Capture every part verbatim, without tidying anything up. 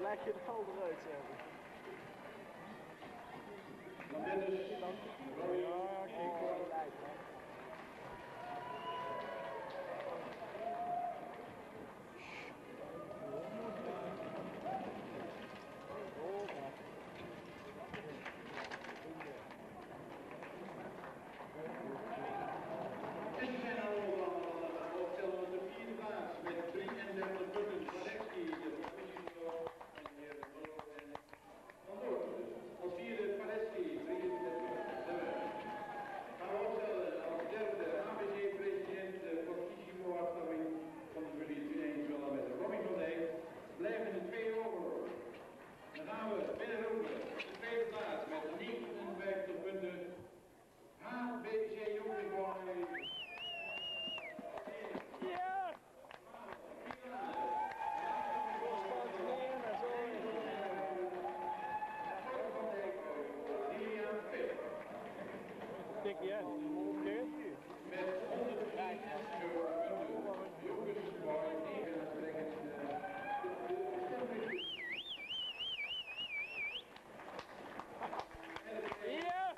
leg je de val eruit, zeg ik. Dan ben dus Roy. Ja, kijk. En ze zijn allemaal opstellen op de vierde plaats met drieëndertig punten. Valesky, de Professional en de heer De Molo en Van Noord. Als vierde Valesky, drieëndertig punten. Gaan we opstellen als derde A B C-president Fortissimo afstamming van de familie tweeëndertig Zwolle met Robin van Dijk. Blijven de twee over. Dan gaan we binnenroepen op de tweede plaats met negenenvijftig punten. H B C Jongerenboy. Ja! Tikje, hè? Met honderdvijfenzeventig punten. Jongerenboy negenentrekkend. Ja!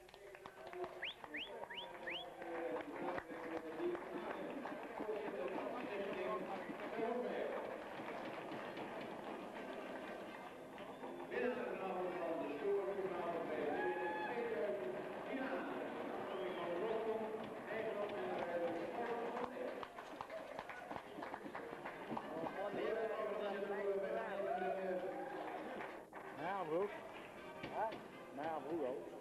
Binnen de naam van de Stoorjournaal bij tweeduizend finale. Afkomstig van Rotterdam, eigenaar en de sport van Nou, broer. Nou, broer ook.